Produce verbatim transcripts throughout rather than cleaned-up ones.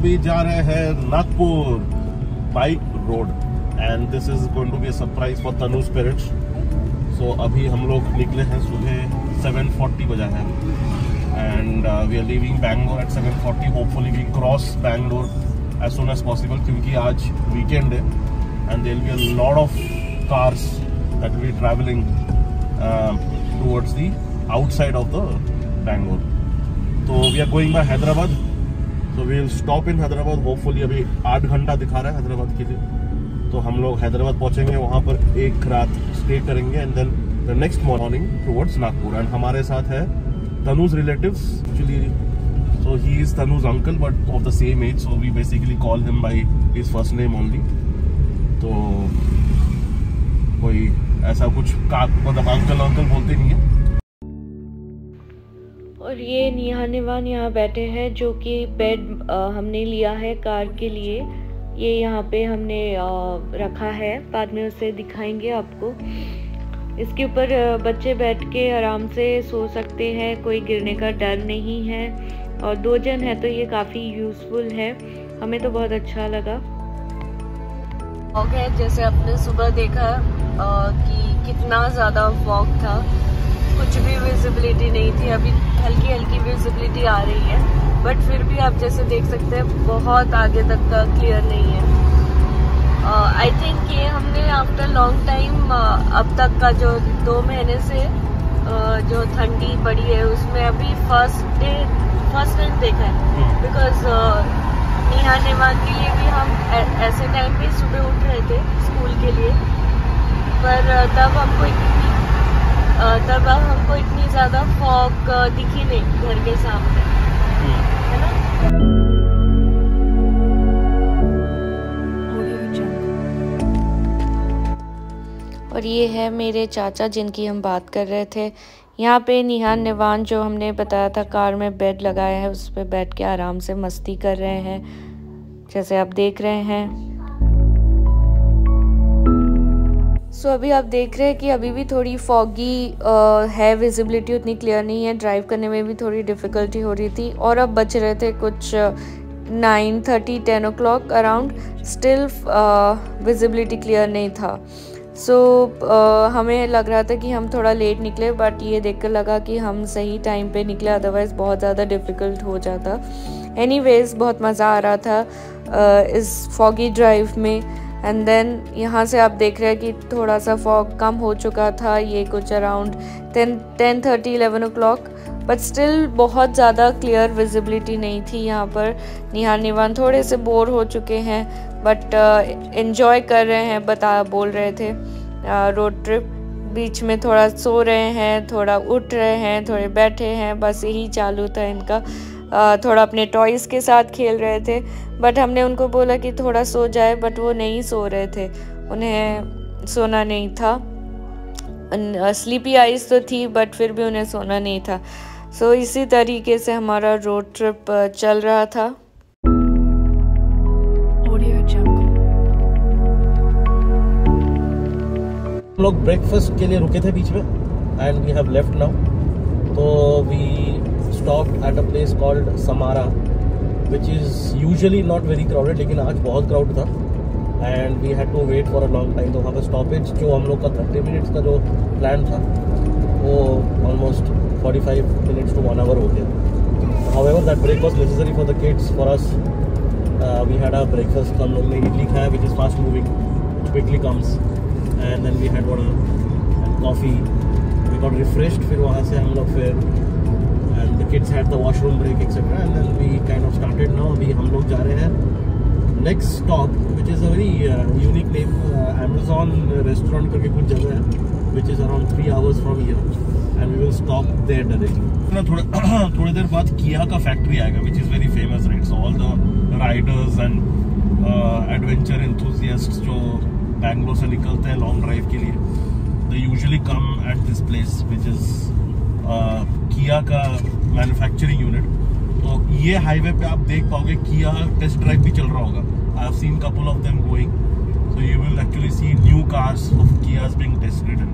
अभी जा रहे हैं Nagpur bike road and this is going to be a surprise for Tanu's parents. So अभी हम लोग निकले हैं सुबह सेवन फोर्टी बजा है and we are leaving Bangalore at seven forty. Hopefully we cross Bangalore as soon as possible क्योंकि आज वीकेंड है and there will be a lot of cars that will be travelling towards the outside of the Bangalore. तो we are going by Hyderabad, so we will stop in Hyderabad. Hopefully अभी आठ घंटा दिखा रहा है हैदराबाद के लिए, तो हम लोग हैदराबाद पहुंचेंगे, वहां पर एक रात स्टे करेंगे and then the next morning towards Nagpur. And हमारे साथ है तनु's relatives actually, so he is Tanu's uncle but of the same age, so we basically call him by his first name only. तो कोई ऐसा कुछ का मतलब अंकल अंकल बोलते नहीं है। और ये निहा निवान यहाँ बैठे हैं जो कि बेड हमने लिया है कार के लिए। ये यहाँ पे हमने आ, रखा है, बाद में उसे दिखाएंगे आपको। इसके ऊपर बच्चे बैठ के आराम से सो सकते हैं, कोई गिरने का डर नहीं है और दो जन है तो ये काफ़ी यूज़फुल है, हमें तो बहुत अच्छा लगा। फॉग है, जैसे आपने सुबह देखा आ, कि कितना ज़्यादा फॉग था, कुछ भी विजिबिलिटी नहीं थी। अभी हल्की हल्की विजिबिलिटी आ रही है बट फिर भी आप जैसे देख सकते हैं बहुत आगे तक का क्लियर नहीं है। आई uh, थिंक ये हमने आफ्टर लॉन्ग टाइम अब तक का जो दो महीने से uh, जो ठंडी पड़ी है उसमें अभी फर्स्ट डे फर्स्ट टाइम देखा है। बिकॉज निहा निवान के लिए भी हम ऐसे टाइम पे सुबह उठ रहे थे स्कूल के लिए, पर तब हमको इतनी तब हमको इतनी ज़्यादा फॉग दिखी नहीं घर के सामने, है ना। और ये है मेरे चाचा जिनकी हम बात कर रहे थे। यहाँ पे निहा निवान जो हमने बताया था कार में बेड लगाया है उस पर बैठ के आराम से मस्ती कर रहे हैं, जैसे आप देख रहे हैं। सो so, अभी आप देख रहे हैं कि अभी भी थोड़ी फॉगी है, विजिबिलिटी उतनी क्लियर नहीं है, ड्राइव करने में भी थोड़ी डिफ़िकल्टी हो रही थी। और अब बच रहे थे कुछ nine thirty ten o'clock around, still visibility clear नहीं था। सो so, uh, हमें लग रहा था कि हम थोड़ा लेट निकले बट ये देखकर लगा कि हम सही टाइम पे निकले, अदरवाइज़ बहुत ज़्यादा डिफ़िकल्ट हो जाता। एनीवेज़ बहुत मज़ा आ रहा था uh, इस फॉगी ड्राइव में। एंड देन यहाँ से आप देख रहे हैं कि थोड़ा सा फॉग कम हो चुका था, ये कुछ around ten ten thirty eleven o'clock, but still बहुत ज़्यादा क्लियर विजिबिलिटी नहीं थी यहाँ पर। निहा निवान थोड़े से बोर हो चुके हैं बट एंजॉय uh, कर रहे हैं, बता बोल रहे थे रोड ट्रिप। बीच में थोड़ा सो रहे हैं, थोड़ा उठ रहे हैं, थोड़े बैठे हैं, बस यही चालू था इनका। uh, थोड़ा अपने टॉयज़ के साथ खेल रहे थे बट हमने उनको बोला कि थोड़ा सो जाए बट वो नहीं सो रहे थे, उन्हें सोना नहीं था। स्लीपी आइज़ तो थी बट फिर भी उन्हें सोना नहीं था। सो so, इसी तरीके से हमारा रोड ट्रिप चल रहा था। हम लोग ब्रेकफास्ट के लिए रुके थे बीच में and we have left now. तो we stopped at a place called Samara which is usually not very crowded, लेकिन आज बहुत क्राउड था and we had to wait for a long time. तो वहाँ पर स्टॉपेज जो हम लोग का थर्टी मिनट्स का जो प्लान था वो almost forty five minutes to one hour हो गया। However that break was necessary for the kids, for us we had a breakfast. हम लोग ने इडली खाया which is fast moving, quickly comes, and then we had one coffee, we got refreshed. फिर वहाँ से हम लोग फिर and the kids had the washroom break etcetera and then we kind of started now. अभी हम लोग जा रहे हैं next stop which is a very unique name, Amazon restaurant करके कुछ जगह है which is around three hours from here and we will stop there directly. थोड़े थोड़ी देर बाद किया का फैक्ट्री आएगा which is very famous, right. So all the riders and adventure enthusiasts जो बैंगलोर से निकलते हैं लॉन्ग ड्राइव के लिए, they usually come at this place which is Kia का मैन्युफैक्चरिंग यूनिट। तो ये हाईवे पे आप देख पाओगे किया टेस्ट ड्राइव भी चल रहा होगा। I have seen couple of them going, so you will actually see new cars of Kias being tested.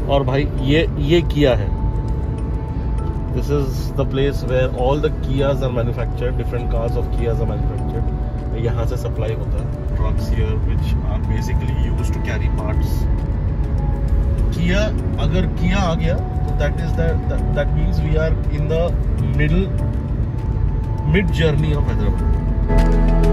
और भाई ये ये किया है, this is the place where all the Kias are manufactured, different cars of Kias are manufactured. यहाँ से supply होता है trucks here which are basically used to carry parts. Kia, अगर किया आ गया तो that is that that means we are in the middle mid journey of Hyderabad.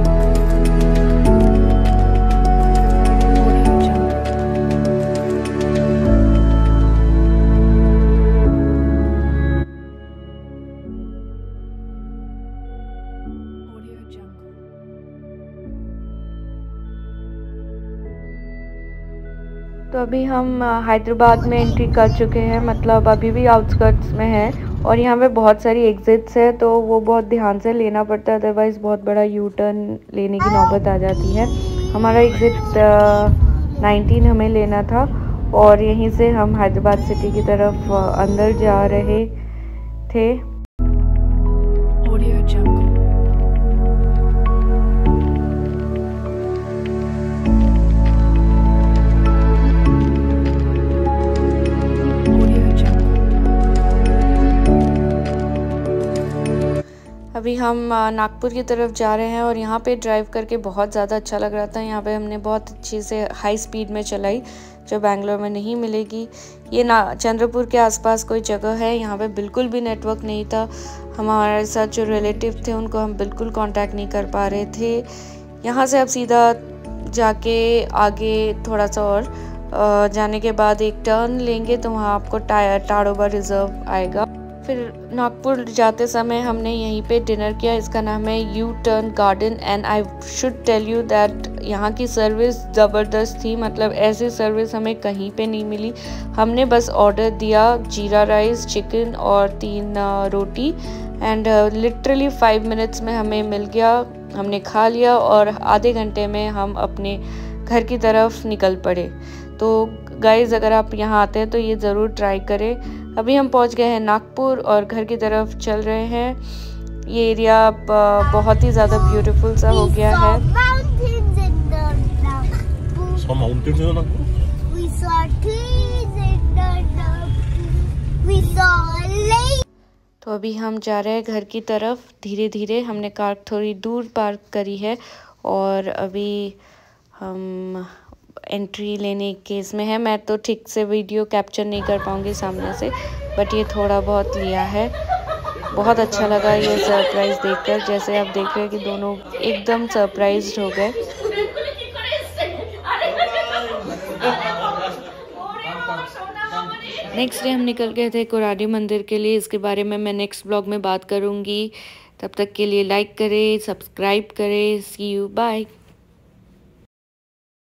तो अभी हम हैदराबाद में एंट्री कर चुके हैं, मतलब अभी भी आउटस्कर्ट्स में है और यहाँ पे बहुत सारी एग्जिट्स है तो वो बहुत ध्यान से लेना पड़ता है, अदरवाइज़ बहुत बड़ा यू टर्न लेने की नौबत आ जाती है। हमारा एग्ज़िट नाइनटीन हमें लेना था और यहीं से हम हैदराबाद सिटी की तरफ अंदर जा रहे थे। अभी हम नागपुर की तरफ जा रहे हैं और यहाँ पे ड्राइव करके बहुत ज़्यादा अच्छा लग रहा था। यहाँ पे हमने बहुत अच्छी से हाई स्पीड में चलाई जो बैंगलोर में नहीं मिलेगी। ये ना चंद्रपुर के आसपास कोई जगह है, यहाँ पे बिल्कुल भी नेटवर्क नहीं था। हमारे साथ जो रिलेटिव थे उनको हम बिल्कुल कांटेक्ट नहीं कर पा रहे थे। यहाँ से अब सीधा जाके आगे थोड़ा सा और जाने के बाद एक टर्न लेंगे तो वहाँ आपको ताड़ोबा रिजर्व आएगा। फिर नागपुर जाते समय हमने यहीं पे डिनर किया, इसका नाम है U turn garden and I should tell you that यहाँ की सर्विस ज़बरदस्त थी, मतलब ऐसी सर्विस हमें कहीं पे नहीं मिली। हमने बस ऑर्डर दिया जीरा राइस, चिकन और तीन रोटी एंड लिटरली फाइव मिनट्स में हमें मिल गया। हमने खा लिया और आधे घंटे में हम अपने घर की तरफ निकल पड़े। तो गाइज़ अगर आप यहाँ आते हैं तो ये ज़रूर ट्राई करें। अभी हम पहुँच गए हैं नागपुर और घर की तरफ चल रहे हैं। ये एरिया बहुत ही ज़्यादा ब्यूटीफुल सा हो गया है। तो अभी हम जा रहे हैं घर की तरफ धीरे धीरे। हमने कार थोड़ी दूर पार्क करी है और अभी हम एंट्री लेने केस में है। मैं तो ठीक से वीडियो कैप्चर नहीं कर पाऊँगी सामने से, बट ये थोड़ा बहुत लिया है। बहुत अच्छा लगा ये सरप्राइज़ देखकर। जैसे आप देख रहे हैं कि दोनों एकदम सरप्राइज्ड हो गए। नेक्स्ट डे हम निकल गए थे कोराडी मंदिर के लिए। इसके बारे में मैं नेक्स्ट ब्लॉग में बात करूँगी। तब तक के लिए लाइक करें, सब्सक्राइब करें। See you, bye.